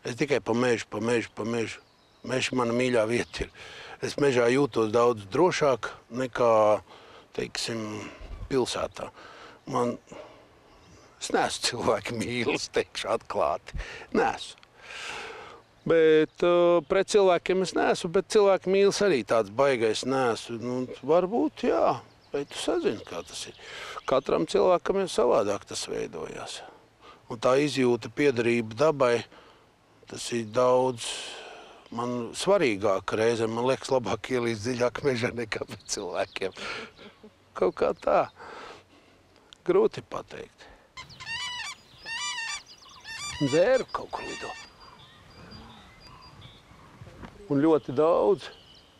Es tikai pa mežu. Mežs mana mīļā vieta ir. Es mežā jūtos daudz drošāk nekā, teiksim, pilsētā. Es neesmu cilvēki mīlis, teikšu atklāti. Neesmu. Bet pret cilvēkiem es neesmu, bet cilvēki mīlis arī tāds baigais neesmu. Nu, varbūt, jā, bet tu sazini, kā tas ir. Katram cilvēkam ir savādāk tas veidojās. Un tā izjūta piederība dabai, tas ir daudz man svarīgāk reizēm. Man liekas, labāk ielīst dziļāk mežā nekā pret cilvēkiem. Kaut kā tā. Grūti pateikt. Dzēru kaut kur lido. Un ļoti daudz.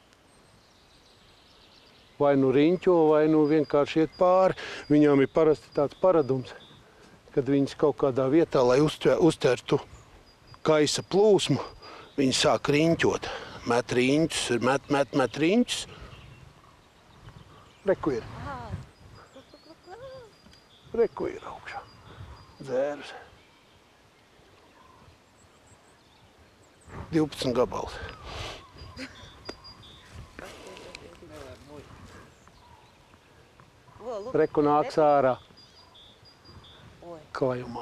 Vai nu riņķo, vai nu vienkārši iet pāri. Viņām ir parasti tāds paradums, kad viņas kaut kādā vietā, lai uztvertu gaisa plūsmu, viņi sāk riņķot. Met riņķus, met riņķus. Reku ir. Reku ir augšā. Dzērs. 12 gabals. Reku nāks ārā klājumā.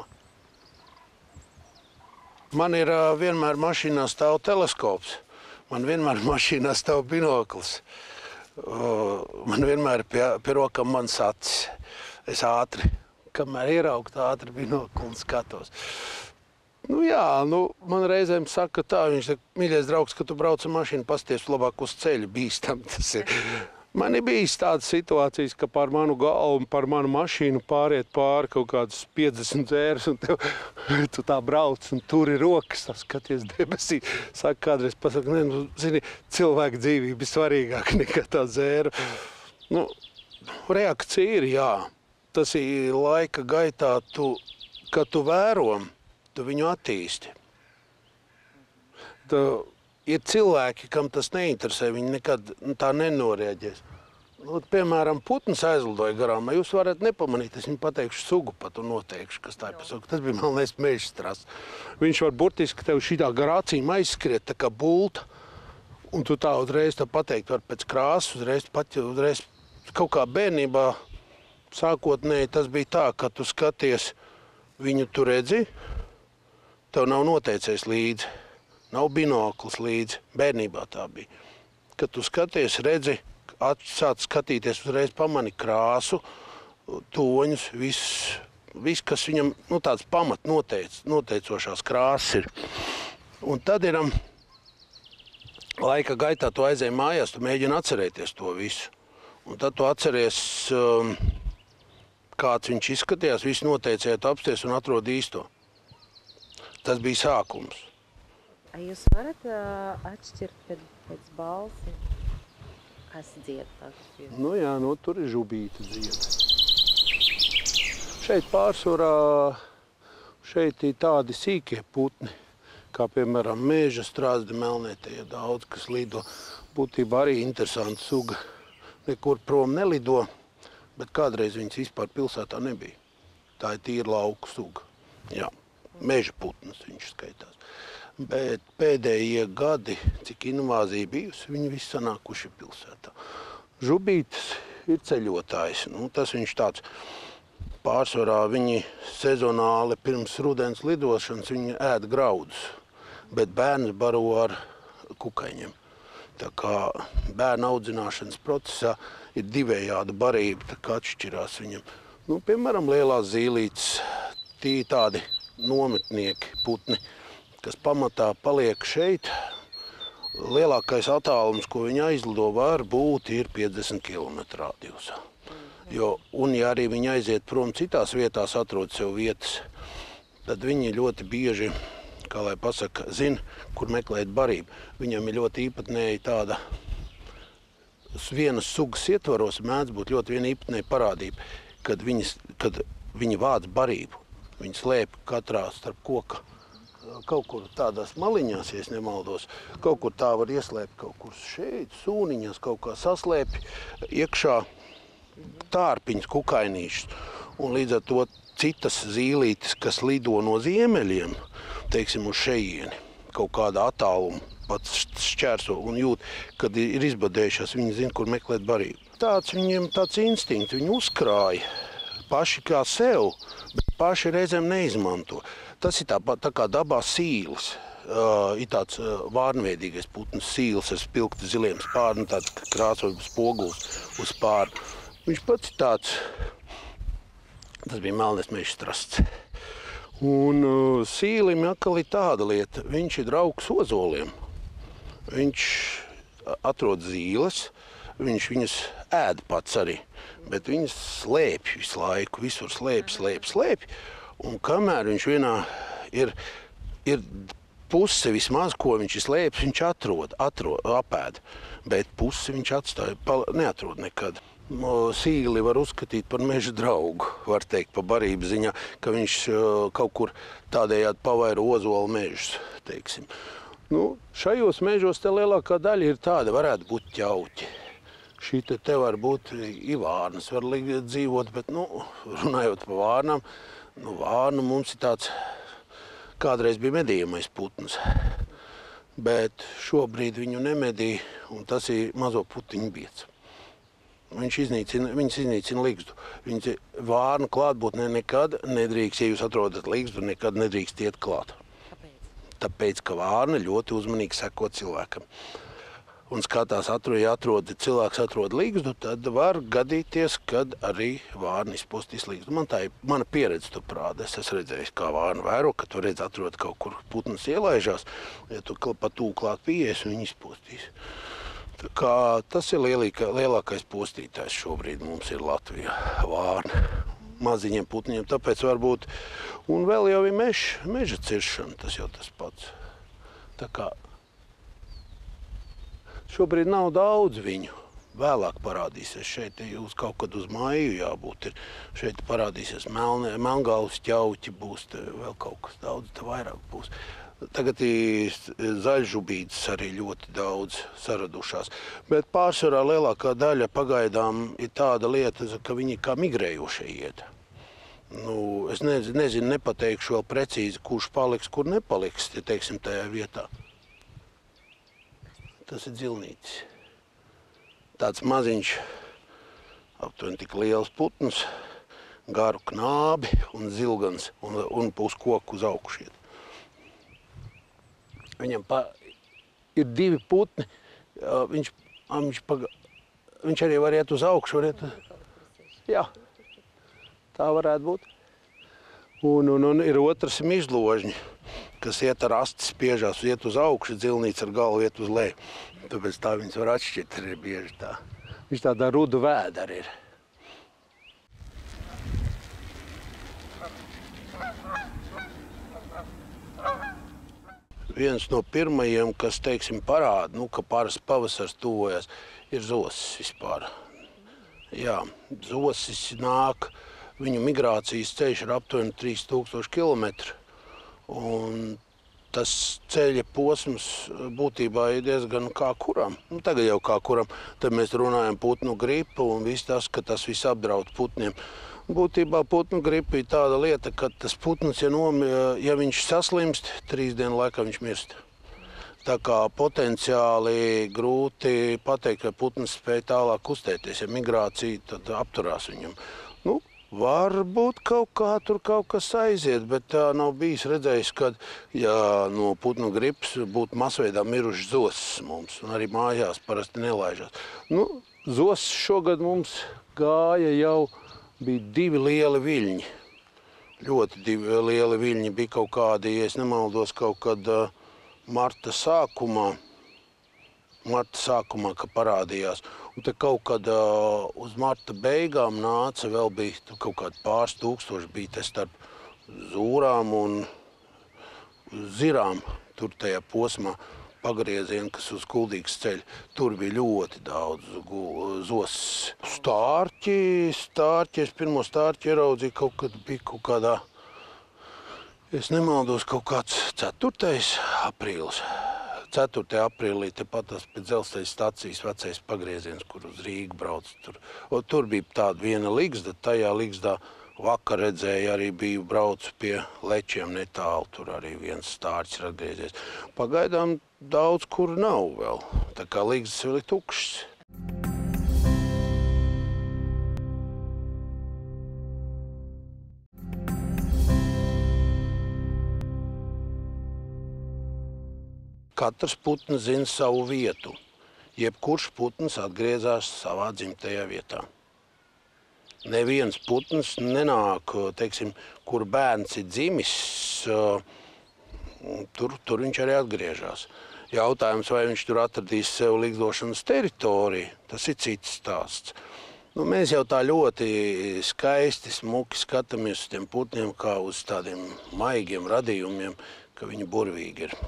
Man ir vienmēr mašīnā stāv teleskops. Man vienmēr mašīnā stāv binoklis. Man vienmēr pie rokām mans acis. Es ātri, kamēr ieraugu, ātri binokli un skatos. Nu jā, man reizēm saka tā, viņš saka, mīļais draugs, ka tu brauc ar mašīnu, pasties labāk uz ceļu, bīstam tas ir. Man ir bijis tādas situācijas, ka pār manu galvu un pār manu mašīnu pāriet pāri kaut kādas 50 dzēras, un tu tā brauc, un tur ir rokas, skaties debesī. Saka, kādreiz pasaka, zini, cilvēka dzīvība ir svarīgāka nekā tā dzēra. Reakcija ir, jā. Tas ir laika gaitā, kad tu vēro, tu viņu attīsti. Ir cilvēki, kam tas neinteresē, viņi nekad tā nenorēģēs. Piemēram, putns aizlidoja garām, jūs varat nepamanīt, es viņu pateikšu sugu pat un noteikšu, kas tā ir pa sugu. Tas bija melnais mežstrasts. Viņš var burtiski tev šitā gar acīm aizskriet, tā kā bulta, un tu tā uzreiz tā pateikt var pēc krāsas, uzreiz kaut kā bērnībā sākotnēji tas bija tā, ka tu skaties, viņu tu redzi, tev nav noteicies līdzi, nav binoklis līdzi. Bērnībā tā bija. Kad tu skaties, redzi, sāc skatīties, uzreiz pamani krāsu, toņus, viss, kas viņam, tāds pamat noteicošās krāsas ir. Un tad ir, laika gaitā tu aizēji mājās, tu mēģini atcerēties to visu. Un tad tu atceries, kāds viņš izskatījās, visu noteiciet apsties un atrod īsto. Tas bija sākums. Jūs varat atšķirt pēc balsi, kas dzied tagad? Jā, tur ir žubīta dzied. Šeit pārsvarā, šeit ir tādi sīkie putni, kā piemēram mēža strāzdi melnētie, daudz, kas lido. Būtībā arī interesanta suga. Nekur prom nelido, bet kādreiz viņas vispār pilsētā nebija. Tā ir tīra lauku suga. Jā. Meža putnas viņš skaitās. Bet pēdējie gadi, cik invāzija bijusi, viņi visi sanākuši pilsētā. Žubītis ir ceļotājs. Tas viņš tāds pārsvarā, viņi sezonāli pirms rudens lidošanas viņi ēd graudus, bet bērns baro ar kukaiņiem. Tā kā bērna audzināšanas procesā ir divējāda barība, tā kā atšķirās viņam. Piemēram, lielās zīlītes, tādi nometnieki, putni, kas pamatā paliek šeit. Lielākais attālums, ko viņi aizlido, var būt, ir 50 km radiusā. Un ja arī viņi aiziet prom citās vietās, atrod sev vietas, tad viņi ļoti bieži, kā lai pasaka, zina, kur meklēt barību. Viņam ir ļoti īpatnēji tāda vienas sugas ietvaros mēdz būt ļoti viena īpatnēja parādība, kad viņi vāc barību. Viņi slēp katrā starp koka, kaut kur tādās maliņās, ja es nemaldos. Kaut kur tā var ieslēpt, kaut kur šeit, sūniņās, kaut kā saslēpi iekšā tārpiņas, kukainīšas. Un līdz ar to citas zīlītes, kas lido no ziemeļiem, teiksim, uz šejieni, kaut kādu attālumu pats šķērso un jūt, kad ir izbadējušās, viņi zina, kur meklēt barību. Viņiem tāds instinkts, viņi uzkrāja paši kā sev, bet paši reizēm neizmanto. Tas ir tā kā dabā sīlis. Ir tāds vārnveidīgais putns, sīlis ar spilgti ziliem spārniem, tāds krāsojums spoguls uz spārnu. Viņš pats ir tāds, tas bija melnais meža strasts. Un sīlim atkal ir tāda lieta, viņš ir draugs ozoliem. Viņš atrod zīles, viņš viņas ēd pats arī, bet viņas slēpj visu laiku, visur slēpj. Un kamēr viņš vienā ir puse vismaz, ko viņš ir slēpjis, viņš apēd, bet pusi viņš atstāja, neatrod nekad. Sīli var uzskatīt par meža draugu, var teikt, pa barības ziņā, ka viņš kaut kur tādējādi pavaira ozolu mežus, teiksim. Šajos mežos te lielākā daļa ir tāda, varētu būt ķauķi. Šī te var būt vārnas, var dzīvot, bet, runājot par vārnām, vārna mums ir tāds, kādreiz bija medījamais putns, bet šobrīd viņu nemedī, un tas ir mazo putiņu biets. Viņas iznīcina ligzdu. Vārnu klātbūtnē nekad nedrīkst, ja jūs atrodat ligzdu, nekad nedrīkst iet klāt. Tāpēc, ka vārna ļoti uzmanīgi seko cilvēkam. Un skatās, cilvēks atrod ligzdu, tad var gadīties, kad arī vārna izpostīs ligzdu. Mana pieredze to prāda. Es esmu redzējis, kā vārna vēro, ka tu redz atrod kaut kur putns ielaižās, ja tu pa tū klāt pieies, viņi izpostīs. Tā kā tas ir lielākais postītājs šobrīd mums ir Latvijā, vārna. Maziņiem putniņiem, tāpēc varbūt, un vēl jau ir meža ciršana, tas jau tas pats. Tā kā šobrīd nav daudz viņu, vēlāk parādīsies. Šeit jūs kaut kad uz maiju jābūt, šeit parādīsies melngalvas ķauķi būs, vēl kaut kas daudz, te vairāk būs. Tagad ir zaļžubītes arī ļoti daudz saradušās, bet pārsvarā lielākā daļa pagaidām ir tāda lieta, ka viņi kā migrējošie iet. Es nezinu, nepateikšu vēl precīzi, kurš paliks, kur nepaliks, teiksim, tajā vietā. Tas ir dzilnītis. Tāds maziņš, aptuveni tik liels putns, garu knābi un zilgans un uz koku uz augšu iet. Viņam ir divi putni, viņš arī var iet uz augšu, jā, tā varētu būt. Un ir otrs mižložņi, kas iet ar asti spiežās, iet uz augšu, dzilnīts ar galvu iet uz leju. Tāpēc tā viņas var atšķirt arī bieži tā. Viņš tādā rudu vēdera ir. Viens no pirmajiem, kas, teiksim, parāda, ka pavasars tuvojas, ir zosis vispār. Jā, zosis nāk, viņu migrācijas ceļš ir aptuveni 3000 kilometru. Un tas ceļa posms būtībā ir diezgan kā kuram. Tagad jau kā kuram, tad mēs runājam putnu gripu un viss tas, ka tas viss apdraud putniem. Būtībā putnu gripa ir tāda lieta, ka tas putns, ja viņš saslimst, 3 dienu laikā viņš mirst. Tā kā potenciāli grūti pateikt, ka putns spēj tālāk kustēties. Ja migrācija, tad apturās viņam. Varbūt tur kaut kas aiziet, bet tā nav bijis redzējis, kad ja no putnu gripas būtu masveidā miruši zosis mums, un arī mājās parasti nelaižās. Zosis šogad mums gāja jau, bija 2 lieli viļņi. Ļoti 2 lieli viļņi bija kaut kādi, ja es nemaldos, kaut kad marta sākumā, ka parādījās. Un te kaut kad uz marta beigām nāca, vēl bija kaut kādi pāris tūkstoši, bija te starp zūrām un zirām, tur tajā posmā pagriezieni, kas uz Kuldīgas ceļa. Tur bija ļoti daudz zosis. Stārķi, es pirmo stārķi ieraudzīju kaut kad bija kaut kādā, es nemaldos, kaut kāds 4. aprīlis. 4. aprīlī tepat tas pēc dzelzceļa stacijas vecais pagrieziens, kur uz Rīgu brauc. Tur bija tāda viena ligzda, tajā ligzdā Vakar redzēju, arī biju braucu pie Lečiem netālu, tur arī viens stārķis ir atgriezies. Pagaidām daudz kur nav vēl, tā kā līgzdas vēl ir tukšas. Katrs putns zina savu vietu. Jebkurš putns atgriezās savā dzimtajā vietā. Neviens putns nenāk, teiksim, kur bērns ir dzimis, tur viņš arī atgriežas. Jautājums, vai viņš tur atradīs sev ligzdošanas teritoriju, tas ir cits stāsts. Mēs jau tā ļoti skaisti, smuki skatāmies uz tiem putniem kā uz tādiem maigiem radījumiem, ka viņi burvīgi ir.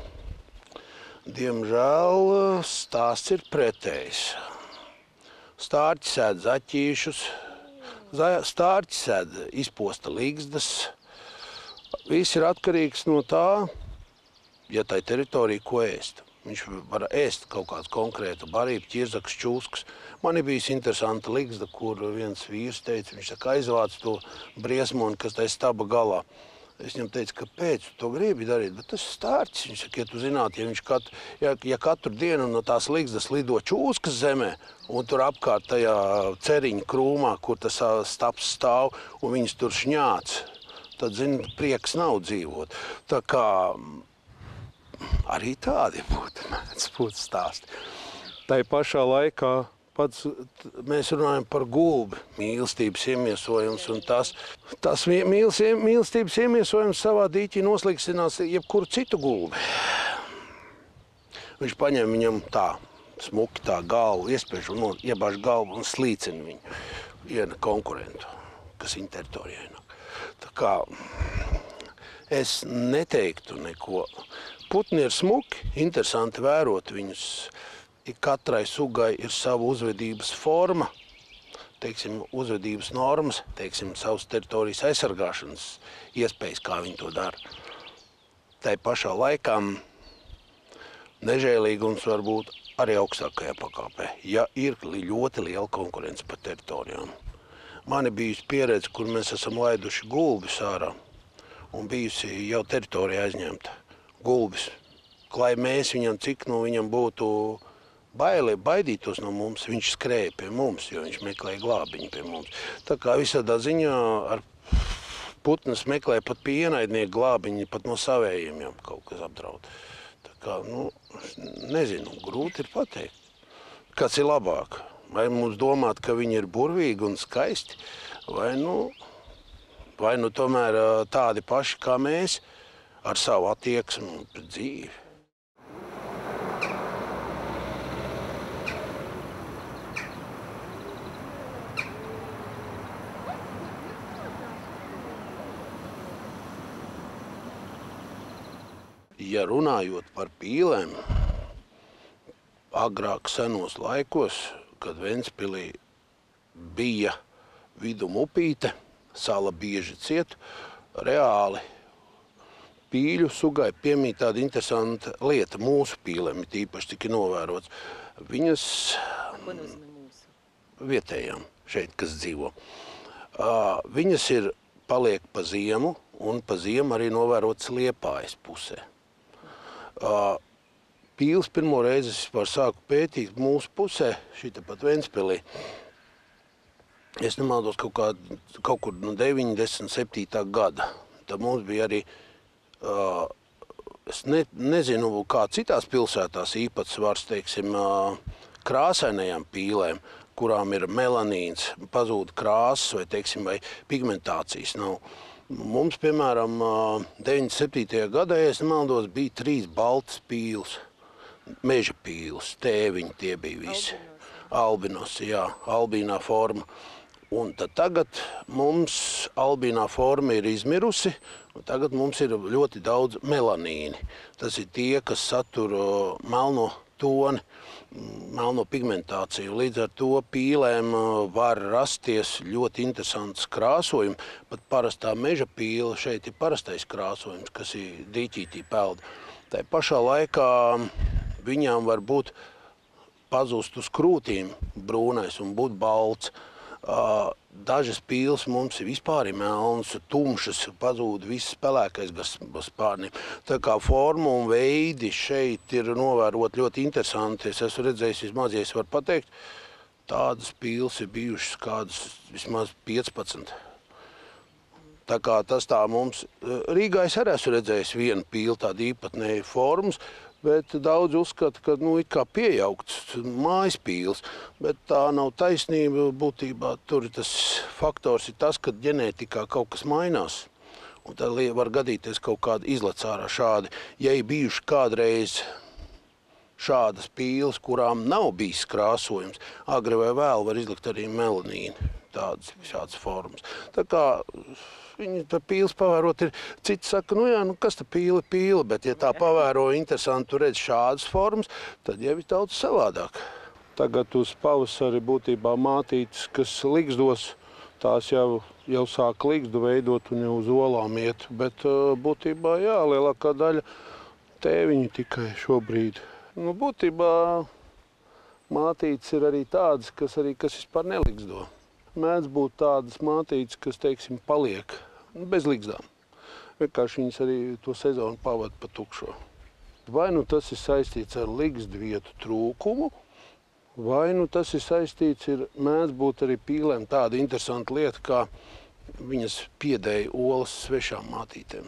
Diemžēl stāsts ir pretējs. Stārķi sēd zaķīšus, stārķi sēd izposta ligzdas. Viss ir atkarīgs no tā, ja tai teritorija ko ēst. Viņš var ēst kaut kāds konkrētu barību, ķirzaks, čūskas. Man ir bijis interesanta ligzda, kur viens vīrs teica, viņš aizvāc to briesmoni, kas tai staba galā. Es viņam teicu, kāpēc tu to gribi darīt, bet tas ir stārķis. Viņš saka, ja tu zinātu, ja katru dienu no tās ligzdas lido čūskas zemē, un tur apkārt tajā ceriņa krūmā, kur tas staps stāv, un viņas tur šņāc, tad, zini, prieks nav dzīvot. Tā kā arī tādi būtu stāsti. Tai pašā laikā mēs runājam par gulbi, mīlestības iemiesojums, un tas mīlestības iemiesojums savā dīķī noslīkstinās jebkuru citu gulbi. Viņš paņem viņam tā, smuki tā galvu, iespiež un iebāž galvu un slīcina viņu, viena konkurentu, kas viņa teritorijā ienāk. Tā kā es neteiktu neko. Putni ir smuki, interesanti vērot viņus. Katrai sugai ir sava uzvedības forma, teiksim, uzvedības normas, teiksim, savas teritorijas aizsargāšanas iespējas, kā viņi to dara. Tai pašā laikā nežēlīgums var būt arī augstākajā pakāpē, ja ir ļoti liela konkurence par teritorijām. Man ir bijusi pieredze, kur mēs esam laiduši gulbis ārā un bijusi jau teritorija aizņemta. Gulbis, lai mēs viņam cik no viņam būtu baidītos no mums, viņš skrēja pie mums, jo viņš meklēja glābiņu pie mums. Tā kā visādā ziņā ar putnes meklēja pat pie ienaidnieku glābiņu, pat no savējiem jau kaut kas apdraud. Tā kā, nezinu, grūti ir pateikt, kas ir labāk. Vai mums domāt, ka viņi ir burvīgi un skaisti, vai tomēr tādi paši kā mēs ar savu attieksmi pret dzīvi. Ja runājot par pīlēm, agrāk senos laikos, kad Ventspilī bija vidum upīte, sala bieži ciet, reāli pīļu sugai piemīt tāda interesanta lieta mūsu pīlēm, tīpaši tika novērots. Viņas vietējām šeit, kas dzīvo. Viņas paliek pa ziemu, un pa ziemu arī novērots Liepājas pusē. Pīles pirmo reizi es sāku pētīt mūsu pusē, šita pat Ventspilī. Es nemaldos kaut kur no 97. gada. Tad mums bija arī, es nezinu, kā citās pilsētās īpatsvars, teiksim, krāsainajām pīlēm, kurām ir melanīns, pazūd krāsas vai, teiksim, vai pigmentācijas nav. Mums, piemēram, 97. gadā, ja es nemaldos, bija 3 baltas pīles, meža pīles, tēviņi tie bija visi. Albinosi, jā, albīnā forma. Un tad tagad mums albīnā forma ir izmirusi, un tagad mums ir ļoti daudz melanīni. Tas ir tie, kas satur melno toni, melno pigmentāciju. Līdz ar to pīlēm var rasties ļoti interesants krāsojums. Pat parastā meža pīle šeit ir parastais krāsojums, kas ir dīķītī pelda. Tā pašā laikā viņām var būt pazust uz krūtīm brūnais un būt balts. Dažas pīles mums vispār ir melnas, tumšas, pazūd viss pelēkais bez spārniem. Tā kā forma un veidi šeit ir novērot ļoti interesanti. Es esmu redzējis vismaz, ja es varu pateikt, tādas pīles ir bijušas kādas vismaz 15. Tā kā tas tā mums, Rīgā es arī esmu redzējis vienu pīli tādu īpatnēju formas, bet daudz uzskata, ka it kā piejaukts mājas pīles, bet tā nav taisnība. Būtībā tur tas faktors ir tas, ka ģenētikā kaut kas mainās. Un tad var gadīties kaut kāda izlacārā šādi. Ja ir bijuši kādreiz šādas pīles, kurām nav bijis krāsojums, agri vai vēl var izlikt arī melanīnu, tādas šādas formas. Tā kā viņi par pīles pavērot ir, citi saka, kas tā pīle, bet ja tā pavēro interesanti, tu redz šādas formas, tad jau ir daudz savādāk. Tagad uz pavasari būtībā mātītes, kas ligzdos, tās jau sāk ligzdu veidot un jau uz olām iet, bet būtībā, lielākā daļa tēviņu tikai šobrīd. Būtībā mātītes ir arī tādas, kas vispār neligzdo. Mēdz būt tādas mātītes, kas, teiksim, paliek bez ligzdām. Vienkārši viņas arī to sezonu pavada pa tukšo. Vai tas ir saistīts ar ligzdu vietu trūkumu, vai tas ir saistīts, mēdz būt arī pīlēm tāda interesanta lieta, kā viņas piedēja olas svešām mātītēm.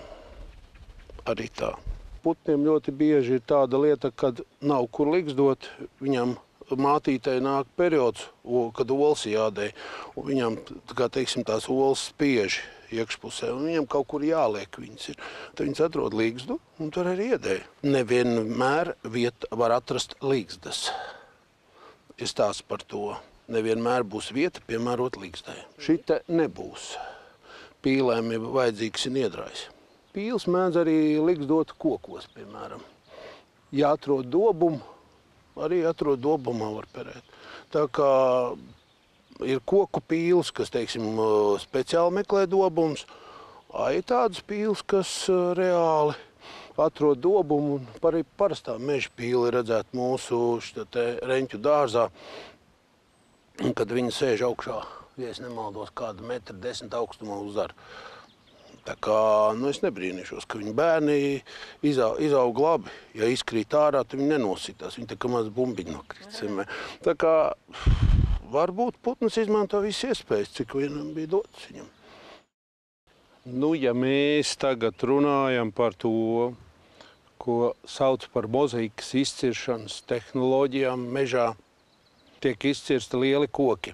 Arī tā. Putniem ļoti bieži ir tāda lieta, kad nav kur ligzdot, viņam mātītei nāk periods, kad olas jādēj, un viņam, teiksim, tās olas spiež iekšpusē, un viņam kaut kur jāliek viņas ir. Tad viņas atrod ligzdu, un tur arī iedēj. Nevienmēr vieta var atrast ligzdas. Ir stāsts par to. Nevienmēr būs vieta piemērot ligzdai. Šita nebūs. Pīlēm ir vajadzīgs niedrājs. Pīles mēdz arī ligzdot kokos, piemēram. Ja atrod dobumu, arī atrod dobumā var perēt. Tā kā ir koku pīles, kas, teiksim, speciāli meklē dobums, ir tādas pīles, kas reāli atrod dobumu, un arī parastā meža pīle redzēt mūsu reņķu dārzā, kad viņi sēž augšā, ja es nemaldos, kādu 1,10 m augstumā uz zaru. Tā kā, es nebrīnīšos, ka viņi bērni izaug labi. Ja izkrīt ārā, tad viņi nenositās. Viņi tā kā maz bumbiņi nokrits. Tā kā varbūt putns izmanto visas iespējas, cik vienam bija dots viņam. Ja mēs tagad runājam par to, ko sauc par mozaikas izciršanas tehnoloģijām mežā, tiek izcirsti lieli koki.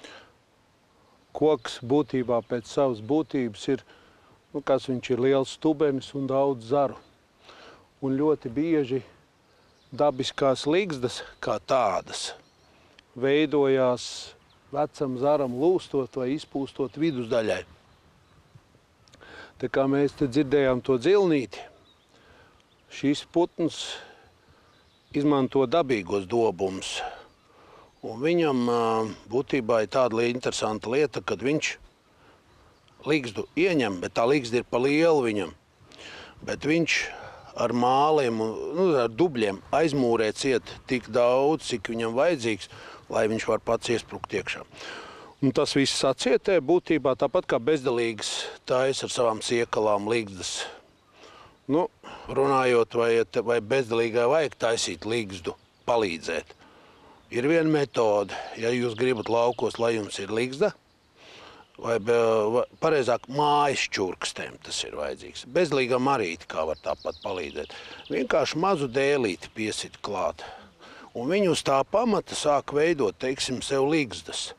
Koks būtībā pēc savas būtības ir, kas viņš ir liels stubenis un daudz zaru. Un ļoti bieži dabiskās ligzdas kā tādas veidojās vecam zaram lūstot vai izpūstot vidusdaļai. Tā kā mēs te dzirdējām to dzilnīti, šis putns izmanto dabīgos dobumus. Un viņam būtībā ir tāda interesanta lieta, kad viņš ligzdu ieņem, bet tā ligzda ir pa lielu viņam. Bet viņš ar māliem, ar dubļiem aizmūrē ciet tik daudz, cik viņam vajadzīgs, lai viņš var pats iesprukt iekšā. Un tas viss sacietē būtībā tāpat kā bezdelīgs tais ar savām siekalām ligzdas. Runājot, vai bezdelīgai vajag taisīt ligzdu, palīdzēt. Ir viena metode, ja jūs gribat laukos, lai jums ir ligzda, vai pareizāk mājas čurkstēm tas ir vajadzīgs. Bezdelīgam arī kā var tāpat palīdzēt. Vienkārši mazu dēlīti piesit klāt. Un viņi uz tā pamata sāk veidot, teiksim, sev ligzdas.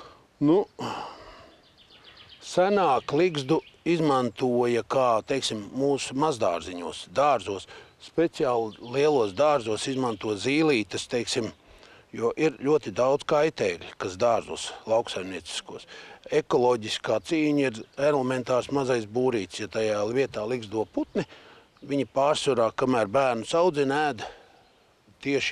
Senāk ligzdu izmantoja kā, teiksim, mūsu mazdārziņos, dārzos, speciāli lielos dārzos izmanto zīlītes, teiksim, jo ir ļoti daudz kaitēkļu, kas dārzos lauksaimnieciskos. Ekoloģiskā cīņa ir elementārs mazais būrīts. Ja tajā vietā ligzdo putni, viņi pārsvarā, kamēr bērnus audzina, ēd tieši,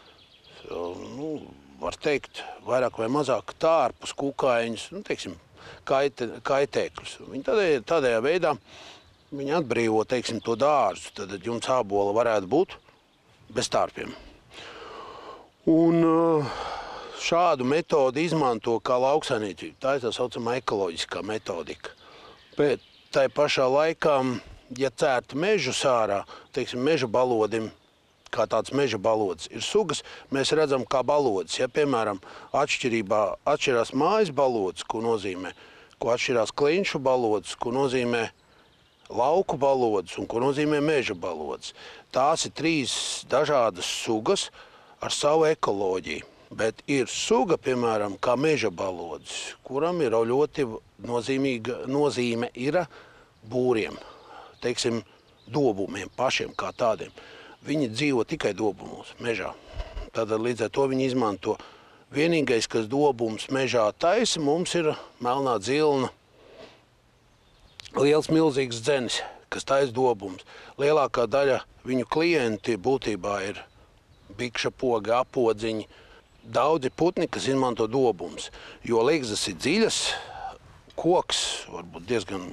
var teikt, vairāk vai mazāk tārpus, kukaiņus, teiksim, kaitēkļus. Viņi tādējā veidā viņi atbrīvo, teiksim, to dārzu, tad jums ābola varētu būt bez tārpiem. Un šādu metodi izmanto kā lauksaimniecība. Tā ir tā saucamā ekoloģiskā metodika. Bet tai pašā laikā, ja cērt mežus ārā, teiksim, meža balodim, kā tāds meža balods ir sugas, mēs redzam kā balods. Ja, piemēram, atšķirās mājas balods, ko atšķirās klinšu balods, ko nozīmē lauku balods un ko nozīmē meža balods. Tās ir 3 dažādas sugas ar savu ekoloģiju. Bet ir suga, piemēram, kā meža balods, kuram ir ļoti nozīmīga nozīme ir būriem, teiksim, dobumiem pašiem kā tādiem. Viņi dzīvo tikai dobumos, mežā. Tātad līdz ar to viņi izmanto. Vienīgais, kas dobums mežā taisa, mums ir melnā dzilna, liels milzīgs dzenis, kas taisa dobums. Lielākā daļa viņu klienti būtībā ir bikša pogi, apodziņi. Daudzi putni, kas izmanto dobums, jo ligzdas ir dziļas, koks varbūt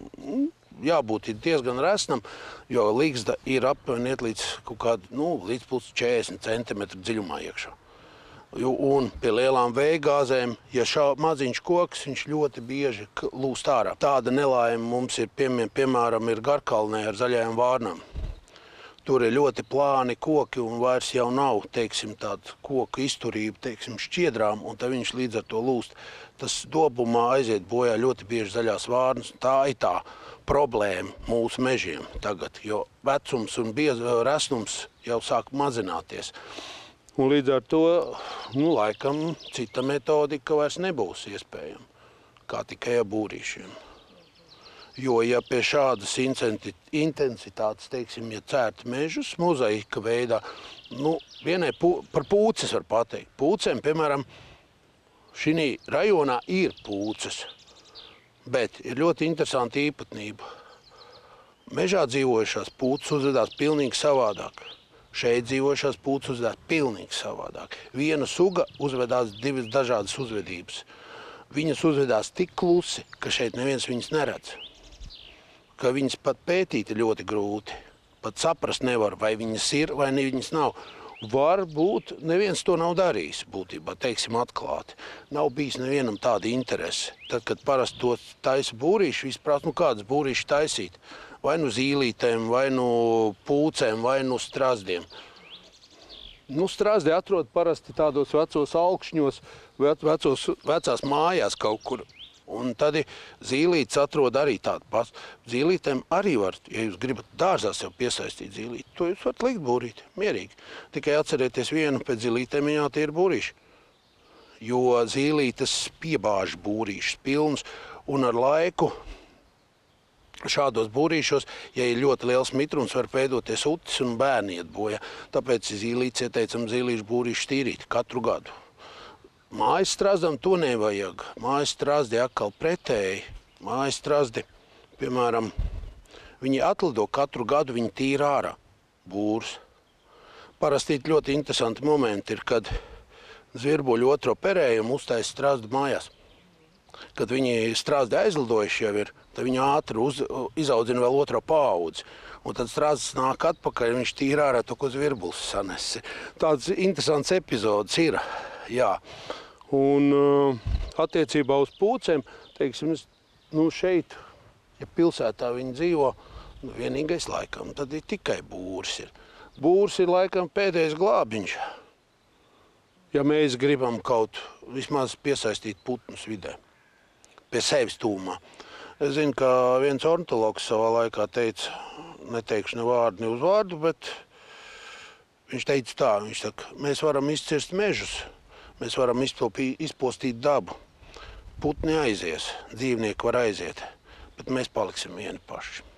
jābūt diezgan resnam, jo ligzda ir aptuveni līdz kaut kādu, līdz 40 cm dziļumā iekšā. Un pie lielām vējgāzēm, ja maziņš koks, viņš ļoti bieži lūst ārā. Tāda nelaime mums ir, piemēram, ir Garkalnē ar zaļajām vārnām. Tur ir ļoti plāni koki un vairs jau nav, teiksim, tāda koku izturība, teiksim, šķiedrām, un tad viņš līdz ar to lūst. Tas dobumā aiziet bojā ļoti bieži zaļās vārnas. Tā ir tā problēma mūsu mežiem tagad, jo vecums un resnums jau sāk mazināties. Un līdz ar to, laikam, cita metodika vairs nebūs iespējama, kā tikai ar būrīšiem. Jo, ja pie šādas intensitātes, teiksim, ja cērt mežus mozaika veidā, vienai par pūces var pateikt. Pūcēm, piemēram, šī rajonā ir pūces, bet ir ļoti interesanta īpatnība. Mežā dzīvojušās pūces uzvedās pilnīgi savādāk. Šeit dzīvojušās pūces uzvedās pilnīgi savādāk. Viena suga uzvedās 2 dažādas uzvedības. Viņas uzvedās tik klusi, ka šeit neviens viņas neredz. Ka viņas pat pētīt ir ļoti grūti. Pat saprast nevar, vai viņas ir, vai viņas nav. Varbūt neviens to nav darījis, būtībā, teiksim, atklāti. Nav bijis nevienam tāda interese. Tad, kad parasti to taisa būrīši, viss prāt, kādas būrīši taisīt. Vai nu zīlītēm, vai nu pūcēm, vai nu strazdiem. Strazdi atrod parasti tādos vecos augšņos, vecās mājās kaut kur. Un tad zīlītes atrod arī tādu pasu. Zīlītēm arī var, ja jūs gribat dārzā sev piesaistīt zīlīti, to jūs varat likt būrīt, mierīgi. Tikai atcerieties vienu, pēc zīlītēm viņā tie ir būrīši. Jo zīlītes piebāž būrīšus pilnus, un ar laiku šādos būrīšos, ja ir ļoti liels mitrums, var veidoties utis un bērni iet bojā. Tāpēc zīlītes ieteicam zīlīšu būrīšu tīrīt katru gadu. Mājas strazdam to nevajag. Mājas strazdi atkal pretēji. Mājas strazdi, piemēram, viņi atlido katru gadu, viņi tīra ārā būrus. Parasti ļoti interesanti momenti ir, kad zvirbuļi otro perējumu uztaisa strazdu mājās. Kad viņi strazdi aizlidojuši jau ir, tad viņi ātri izaudzina vēl otro paudzi. Un tad strazdas nāk atpakaļ, viņš tīra ārā to, ko zvirbulis sanesi. Tāds interesants epizods ir. Jā, un attiecībā uz pūcēm, teiksim, šeit, ja pilsētā viņi dzīvo, vienīgais laikam, tad ir tikai būrs. Būrs ir laikam pēdējais glābiņš, ja mēs gribam kaut vismaz piesaistīt putnus vidē, pie sevis tūmā. Es zinu, ka viens ornitologs savā laikā teica, neteikšu ne vārdu, ne uz vārdu, bet viņš teica tā, viņš saka, mēs varam izcirst mežus, mēs varam izpostīt dabu. Putni aizies, dzīvnieki var aiziet, bet mēs paliksim vieni paši.